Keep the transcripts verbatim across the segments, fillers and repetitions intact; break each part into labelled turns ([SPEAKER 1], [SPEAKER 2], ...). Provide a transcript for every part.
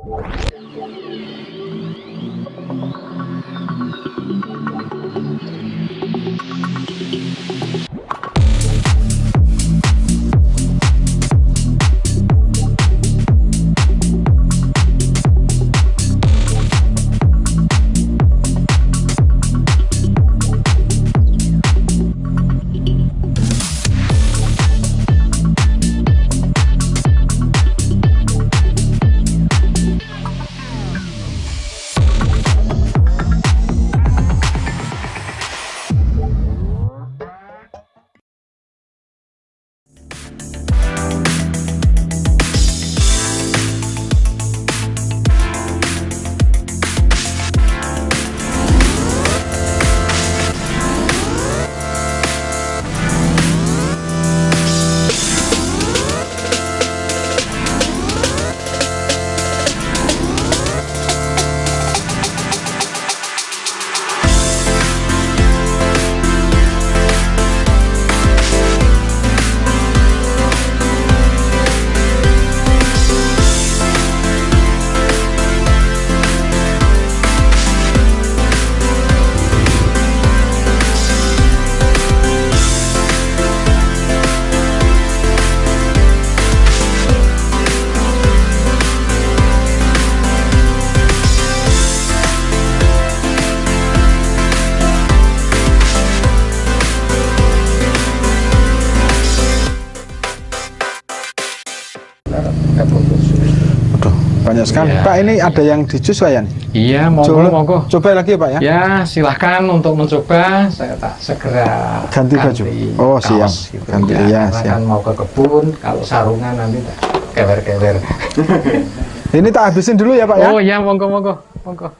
[SPEAKER 1] Aduh, banyak sekali. Ya. Pak, ini ada yang di jus Pak Yan?
[SPEAKER 2] Iya, monggo,
[SPEAKER 1] coba,
[SPEAKER 2] monggo.
[SPEAKER 1] Coba lagi ya Pak ya?
[SPEAKER 2] Ya, silahkan untuk mencoba. Saya tak segera
[SPEAKER 1] ganti, ganti baju. Oh,
[SPEAKER 2] kaos,
[SPEAKER 1] siap.
[SPEAKER 2] Gitu.
[SPEAKER 1] Ganti,
[SPEAKER 2] ya,
[SPEAKER 1] ya,
[SPEAKER 2] karena
[SPEAKER 1] siap.
[SPEAKER 2] kan mau ke kebun, kalau sarungan nanti tak kewer-kewer.
[SPEAKER 1] Ini tak habisin dulu ya Pak ya?
[SPEAKER 2] Oh iya, monggo, monggo, monggo.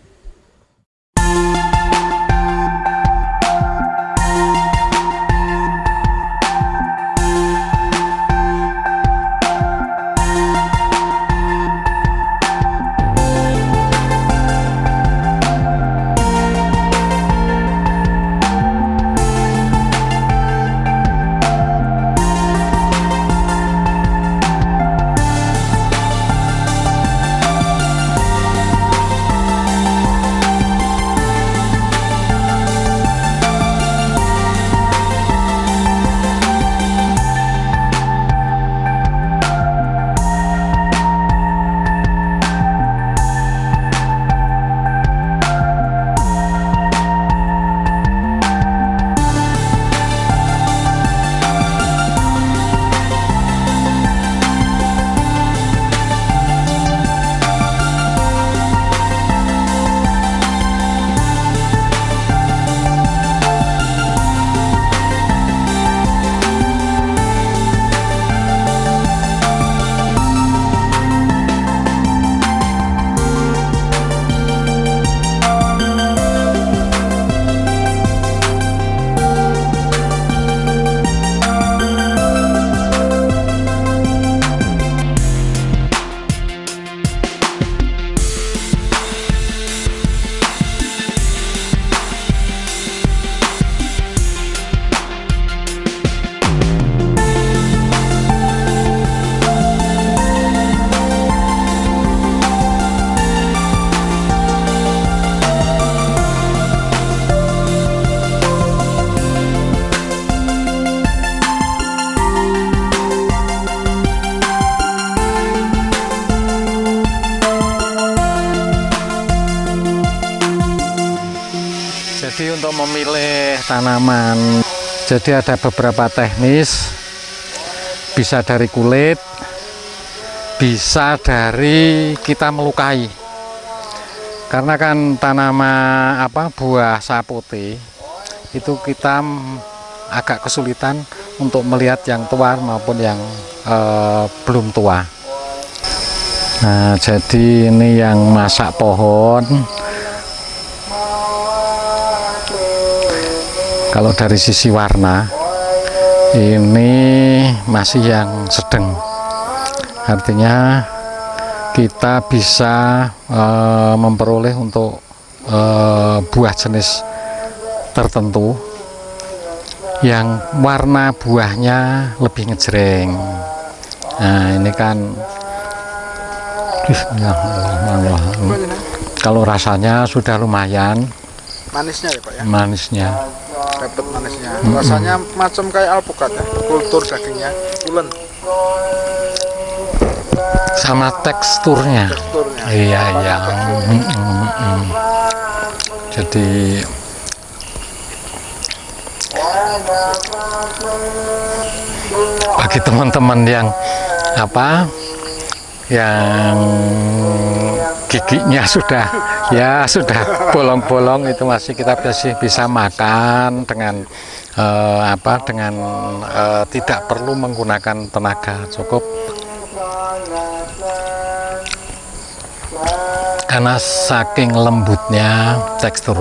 [SPEAKER 2] Jadi untuk memilih tanaman, jadi ada beberapa teknis, bisa dari kulit, bisa dari kita melukai. Karena kan tanaman apa buah sapote itu kita agak kesulitan untuk melihat yang tua maupun yang eh, belum tua. Nah, jadi ini yang masak pohon. Kalau dari sisi warna, ini masih yang sedang. Artinya kita bisa e, memperoleh untuk e, buah jenis tertentu yang warna buahnya lebih ngejreng. Nah, ini kan Bismillahirrahmanirrahim. Kalau rasanya sudah lumayan.
[SPEAKER 1] Manisnya ya Pak ya?
[SPEAKER 2] Manisnya.
[SPEAKER 1] Dapat manisnya. Mm-hmm. Rasanya macam kayak alpukat ya, kultur dagingnya, pulen.
[SPEAKER 2] Sama teksturnya.
[SPEAKER 1] Teksturnya.
[SPEAKER 2] Iya iya. Mm -mm. Jadi bagi teman-teman yang apa, yang giginya sudah ya sudah bolong-bolong, itu masih kita masih bisa makan dengan uh, apa dengan uh, tidak perlu menggunakan tenaga, cukup karena saking lembutnya tekstur.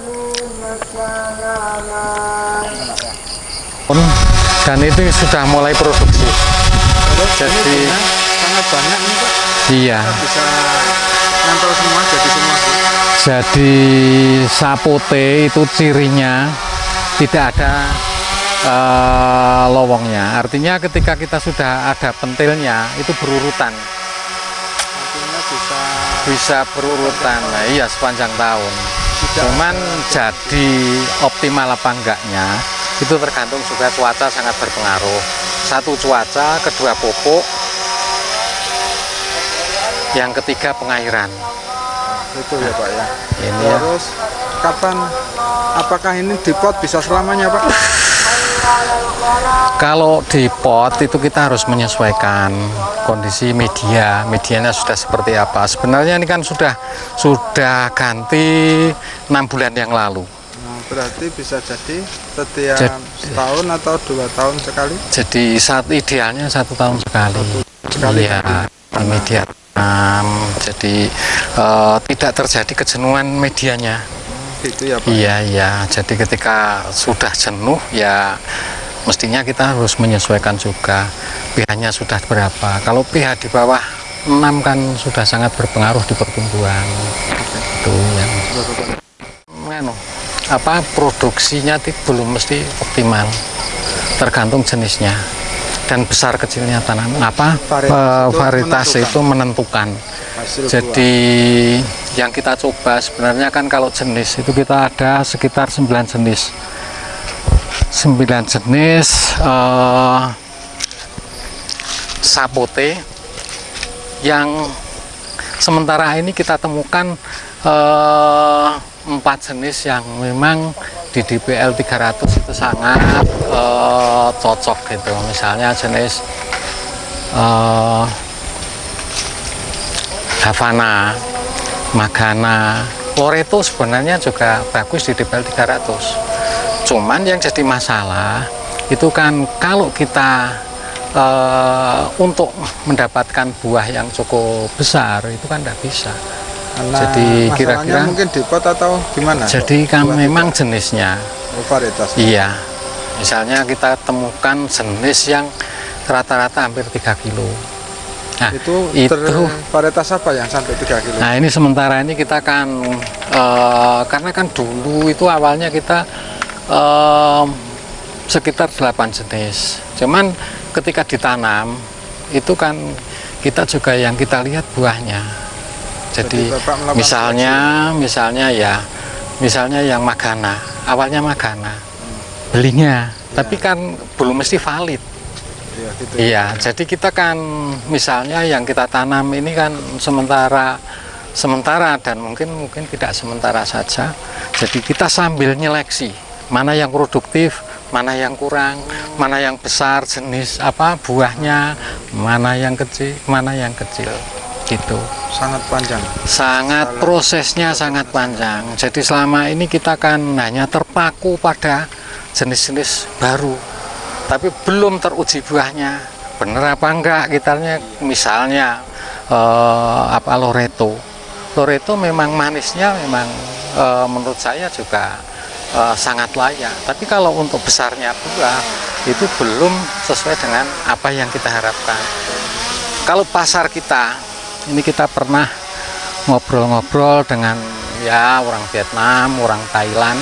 [SPEAKER 2] Dan itu sudah mulai produksi. Jadi
[SPEAKER 1] sangat banyak nih Pak.
[SPEAKER 2] Iya.
[SPEAKER 1] Bisa nempel semua, jadi semua.
[SPEAKER 2] Jadi sapote itu cirinya tidak ada uh, lowongnya. Artinya ketika kita sudah ada pentilnya itu berurutan.
[SPEAKER 1] Artinya bisa
[SPEAKER 2] bisa berurutan. Nah, iya sepanjang tahun.
[SPEAKER 1] Tidak.
[SPEAKER 2] Cuman jadi optimal apa enggaknya itu tergantung juga cuaca, sangat berpengaruh. Satu cuaca, kedua pupuk, yang ketiga pengairan.
[SPEAKER 1] Itu ya Pak ya.
[SPEAKER 2] Ini
[SPEAKER 1] terus ya. Kapan, apakah ini di pot bisa selamanya Pak?
[SPEAKER 2] Kalau di pot itu kita harus menyesuaikan kondisi media, medianya sudah seperti apa. Sebenarnya ini kan sudah sudah ganti enam bulan yang lalu.
[SPEAKER 1] Nah, berarti bisa jadi setiap
[SPEAKER 2] Jadi,
[SPEAKER 1] setahun atau dua tahun sekali?
[SPEAKER 2] Jadi saat idealnya satu tahun sekali.
[SPEAKER 1] Satu sekali.
[SPEAKER 2] Iya, media tanam. Jadi uh, tidak terjadi kejenuhan medianya.
[SPEAKER 1] Gitu ya Pak.
[SPEAKER 2] Iya iya. Jadi ketika sudah jenuh ya mestinya kita harus menyesuaikan juga pH-nya sudah berapa. Kalau pH di bawah enam kan sudah sangat berpengaruh di pertumbuhan. Itu yang Mano, apa produksinya belum mesti optimal. Tergantung jenisnya dan besar kecilnya tanaman. Apa
[SPEAKER 1] varietas, itu,
[SPEAKER 2] varietas
[SPEAKER 1] menentukan.
[SPEAKER 2] itu menentukan.
[SPEAKER 1] Hasil
[SPEAKER 2] Jadi buah. Yang kita coba sebenarnya kan kalau jenis itu kita ada sekitar sembilan jenis. sembilan jenis uh, sapote yang sementara ini kita temukan uh, empat jenis yang memang di D P L tiga ratus itu sangat uh, cocok gitu. Misalnya jenis uh, Havana, Magana, Loreto sebenarnya juga bagus di D P L tiga ratus. Cuman yang jadi masalah itu kan kalau kita e, untuk mendapatkan buah yang cukup besar itu kan tidak bisa.
[SPEAKER 1] Karena
[SPEAKER 2] jadi kira-kira
[SPEAKER 1] mungkin di pot atau gimana?
[SPEAKER 2] Jadi kan
[SPEAKER 1] buah
[SPEAKER 2] memang
[SPEAKER 1] tidak?
[SPEAKER 2] Jenisnya.
[SPEAKER 1] Oh, varietas.
[SPEAKER 2] Iya. Misalnya kita temukan jenis yang rata-rata hampir tiga kilo. Nah,
[SPEAKER 1] itu,
[SPEAKER 2] itu
[SPEAKER 1] varietas apa yang sampai tiga kilo?
[SPEAKER 2] Nah, ini sementara ini kita kan e, karena kan dulu itu awalnya kita e, sekitar delapan jenis. Cuman ketika ditanam itu kan kita juga yang kita lihat buahnya. Jadi, Jadi misalnya misalnya ya misalnya yang Magana, awalnya Magana. Hmm. Belinya, ya. Tapi kan belum mesti valid.
[SPEAKER 1] Iya, gitu.
[SPEAKER 2] Iya, jadi kita kan misalnya yang kita tanam ini kan sementara sementara dan mungkin mungkin tidak sementara saja. Jadi kita sambil nyeleksi mana yang produktif, mana yang kurang, mana yang besar jenis apa buahnya, mana yang kecil, mana yang kecil. Gitu.
[SPEAKER 1] Sangat panjang.
[SPEAKER 2] Sangat Salah. prosesnya sangat panjang. Jadi selama ini kita kan hanya terpaku pada jenis-jenis baru. Tapi belum teruji buahnya bener apa enggak. Kita misalnya eh, apa Loreto Loreto memang manisnya memang eh, menurut saya juga eh, sangat layak, tapi kalau untuk besarnya buah itu belum sesuai dengan apa yang kita harapkan. Kalau pasar kita ini, kita pernah ngobrol-ngobrol dengan ya orang Vietnam, orang Thailand,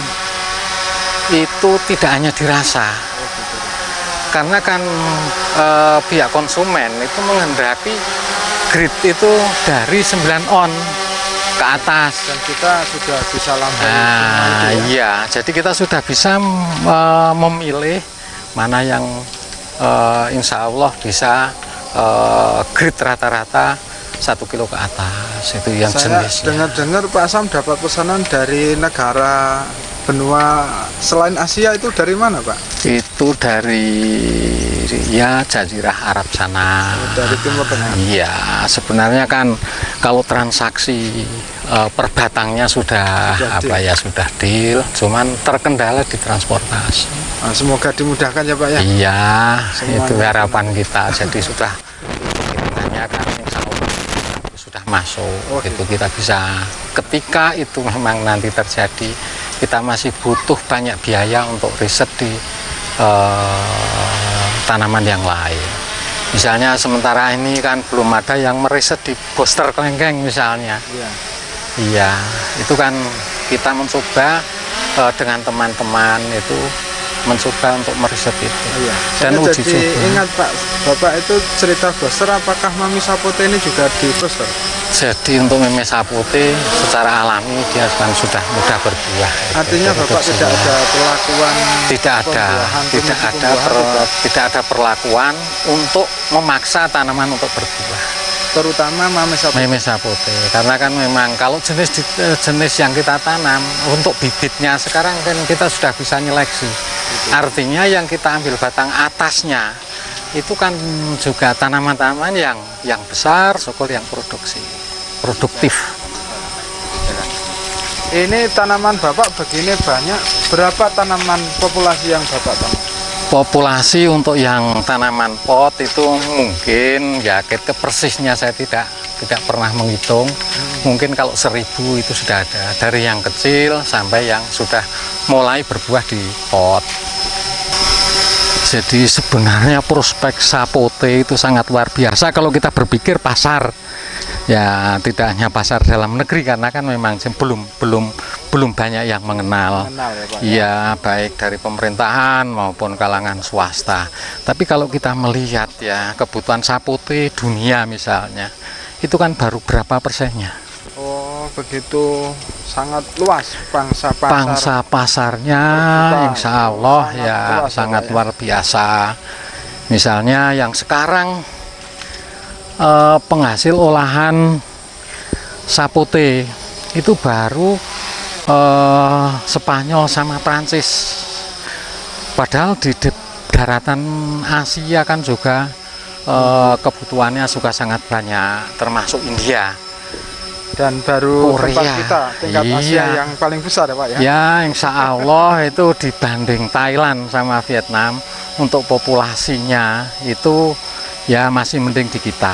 [SPEAKER 2] itu tidak hanya dirasa. Karena kan e, pihak konsumen itu menghendaki grade itu dari sembilan on ke atas.
[SPEAKER 1] Dan kita sudah bisa lampaui semua
[SPEAKER 2] Nah,
[SPEAKER 1] itu ya.
[SPEAKER 2] iya, jadi kita sudah bisa uh, memilih mana yang uh, insya Allah bisa uh, grade rata-rata satu kilo ke atas, itu yang
[SPEAKER 1] Saya
[SPEAKER 2] jenisnya.
[SPEAKER 1] dengar-dengar Pak Sam dapat pesanan dari negara benua selain Asia, itu dari mana Pak?
[SPEAKER 2] Itu dari ya Jazirah Arab sana.
[SPEAKER 1] Dari Timur Tengah.
[SPEAKER 2] Iya, sebenarnya kan kalau transaksi uh, per batangnya sudah,
[SPEAKER 1] Sudah
[SPEAKER 2] apa
[SPEAKER 1] deal.
[SPEAKER 2] ya sudah deal, cuman terkendala di transportasi.
[SPEAKER 1] Nah, semoga dimudahkan ya Pak ya.
[SPEAKER 2] Iya,
[SPEAKER 1] Semuanya.
[SPEAKER 2] itu harapan kita. Jadi sudah hitungannya kan insya Allah sudah masuk.
[SPEAKER 1] Oh,
[SPEAKER 2] Itu kita bisa, ketika itu memang nanti terjadi, kita masih butuh banyak biaya untuk riset di eh, tanaman yang lain. Misalnya sementara ini kan belum ada yang meriset di booster kelengkeng misalnya.
[SPEAKER 1] Iya.
[SPEAKER 2] Iya, itu kan kita mencoba eh, dengan teman-teman itu mencoba untuk meriset itu.
[SPEAKER 1] Iya.
[SPEAKER 2] Dan
[SPEAKER 1] Saya
[SPEAKER 2] uji
[SPEAKER 1] jadi
[SPEAKER 2] coba.
[SPEAKER 1] ingat Pak, Bapak itu cerita booster, apakah Mami Sapote ini juga di booster?
[SPEAKER 2] Jadi untuk meme sapote secara alami dia kan sudah mudah berbuah.
[SPEAKER 1] Artinya
[SPEAKER 2] Itu
[SPEAKER 1] Bapak tidak
[SPEAKER 2] produksinya.
[SPEAKER 1] ada perlakuan
[SPEAKER 2] tidak ada
[SPEAKER 1] pembuahan,
[SPEAKER 2] tidak
[SPEAKER 1] komisi
[SPEAKER 2] ada
[SPEAKER 1] pembuahan,
[SPEAKER 2] per-
[SPEAKER 1] tidak?
[SPEAKER 2] tidak ada perlakuan untuk memaksa tanaman untuk berbuah.
[SPEAKER 1] Terutama Mami Sapote.
[SPEAKER 2] Meme sapote karena kan memang kalau jenis di- eh, jenis yang kita tanam untuk bibitnya sekarang kan kita sudah bisa nyeleksi. Artinya yang kita ambil batang atasnya itu kan juga tanaman-tanaman yang yang besar, sokol yang produksi produktif.
[SPEAKER 1] Ini tanaman Bapak begini banyak, berapa tanaman populasi yang Bapak tanam?
[SPEAKER 2] Populasi untuk yang tanaman pot itu mungkin ya ke ke persisnya saya tidak tidak pernah menghitung. Mungkin kalau seribu itu sudah ada, dari yang kecil sampai yang sudah mulai berbuah di pot. Jadi sebenarnya prospek sapote itu sangat luar biasa kalau kita berpikir pasar. Ya tidak hanya pasar dalam negeri karena kan memang belum belum belum banyak yang mengenal.
[SPEAKER 1] Mengenal ya Pak?
[SPEAKER 2] Iya, baik dari pemerintahan maupun kalangan swasta. Tapi kalau kita melihat ya kebutuhan sapote dunia misalnya, itu kan baru berapa persennya?
[SPEAKER 1] Oh begitu, sangat luas pangsa pasar.
[SPEAKER 2] Pangsa pasarnya
[SPEAKER 1] terbuka.
[SPEAKER 2] insya Allah
[SPEAKER 1] Sangat
[SPEAKER 2] ya
[SPEAKER 1] luas,
[SPEAKER 2] sangat
[SPEAKER 1] Pak, ya.
[SPEAKER 2] luar biasa. Misalnya yang sekarang eh, penghasil olahan sapote itu baru eh, Spanyol sama Prancis. Padahal di de- daratan Asia kan juga eh, kebutuhannya juga sangat banyak, termasuk India.
[SPEAKER 1] Dan baru
[SPEAKER 2] Korea.
[SPEAKER 1] tempat kita tingkat Asia
[SPEAKER 2] Iya.
[SPEAKER 1] yang paling besar ya Pak ya?
[SPEAKER 2] Ya, insya Allah itu dibanding Thailand sama Vietnam untuk populasinya itu ya masih mending di kita.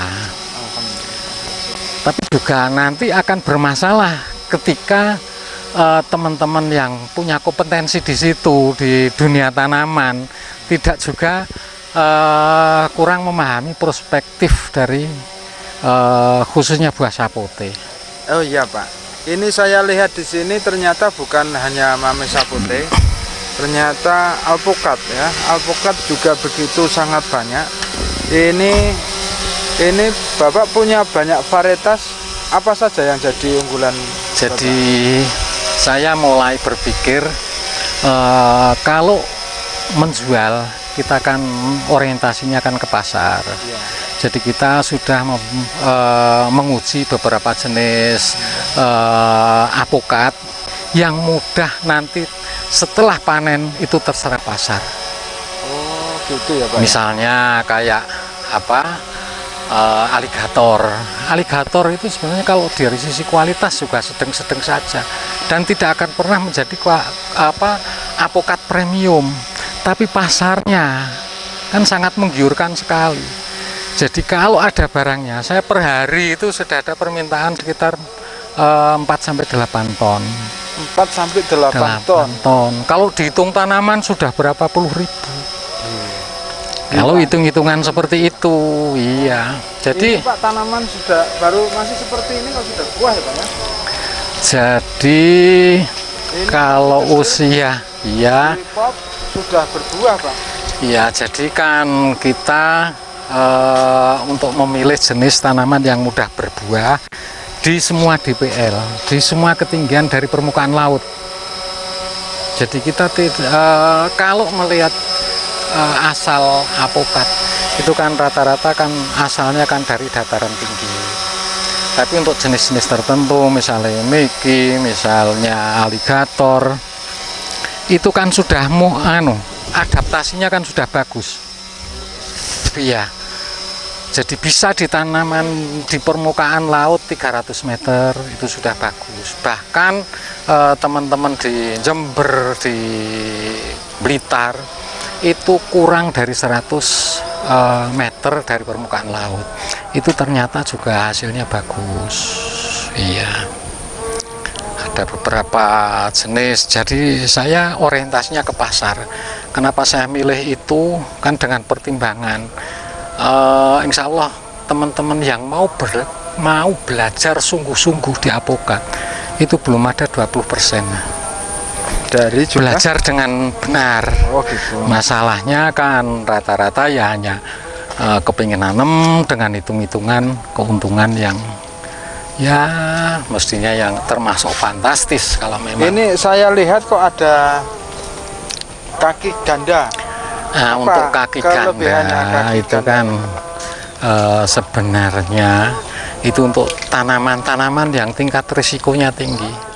[SPEAKER 2] Tapi juga nanti akan bermasalah ketika eh, teman-teman yang punya kompetensi di situ di dunia tanaman tidak juga eh, kurang memahami perspektif dari eh, khususnya buah sapote.
[SPEAKER 1] Oh iya Pak, ini saya lihat di sini ternyata bukan hanya Mami Sapote, ternyata alpukat ya, alpukat juga begitu sangat banyak. Ini ini Bapak punya banyak varietas, apa saja yang jadi unggulan?
[SPEAKER 2] Jadi saya mulai berpikir eh, kalau menjual kita kan orientasinya kan ke pasar.
[SPEAKER 1] Ya.
[SPEAKER 2] Jadi kita sudah mem- eh, menguji beberapa jenis eh, alpukat yang mudah nanti setelah panen itu terserap pasar.
[SPEAKER 1] Oh gitu ya Pak.
[SPEAKER 2] Misalnya kayak apa eh, aligator. Aligator itu sebenarnya kalau dari sisi kualitas juga sedang-sedang saja dan tidak akan pernah menjadi kua- apa alpukat premium. Tapi pasarnya kan sangat menggiurkan sekali. Jadi kalau ada barangnya, saya per hari itu sudah ada permintaan sekitar eh, empat sampai delapan ton.
[SPEAKER 1] empat sampai delapan ton.
[SPEAKER 2] ton. Kalau dihitung tanaman sudah berapa puluh ribu.
[SPEAKER 1] Iya.
[SPEAKER 2] Kalau hitung-hitungan seperti itu, iya. Jadi
[SPEAKER 1] Ini Pak tanaman sudah baru masih seperti ini kalau sudah buah ya Pak ya?
[SPEAKER 2] jadi
[SPEAKER 1] Ini
[SPEAKER 2] kalau
[SPEAKER 1] sudah
[SPEAKER 2] usia, iya,
[SPEAKER 1] dari pot sudah berbuah Pak.
[SPEAKER 2] iya. Jadi kan kita uh, untuk memilih jenis tanaman yang mudah berbuah di semua D P L, di semua ketinggian dari permukaan laut. Jadi kita tidak, uh, kalau melihat uh, asal apokat itu kan rata-rata kan asalnya kan dari dataran tinggi. Tapi untuk jenis-jenis tertentu, misalnya miki, misalnya aligator, itu kan sudah mu, anu, adaptasinya kan sudah bagus. Iya. Jadi bisa ditanaman di permukaan laut tiga ratus meter itu sudah bagus. Bahkan eh, teman-teman di Jember, di Blitar itu kurang dari seratus eh, meter dari permukaan laut. Itu ternyata juga hasilnya bagus. Iya. Ada beberapa jenis, jadi saya orientasinya ke pasar. Kenapa saya milih itu? Kan dengan pertimbangan uh, insya Allah teman-teman yang mau ber, mau belajar sungguh-sungguh di apokat itu belum ada dua puluh persen
[SPEAKER 1] dari juga?
[SPEAKER 2] Belajar dengan benar.
[SPEAKER 1] Oh, gitu.
[SPEAKER 2] Masalahnya kan rata-rata ya hanya uh, kepingin nanem dengan hitung-hitungan keuntungan yang ya mestinya yang termasuk fantastis. Kalau memang
[SPEAKER 1] ini saya lihat kok ada kaki ganda.
[SPEAKER 2] Nah,
[SPEAKER 1] Apa
[SPEAKER 2] untuk kaki ganda
[SPEAKER 1] kaki
[SPEAKER 2] itu
[SPEAKER 1] ganda?
[SPEAKER 2] kan uh, sebenarnya itu untuk tanaman-tanaman yang tingkat risikonya tinggi.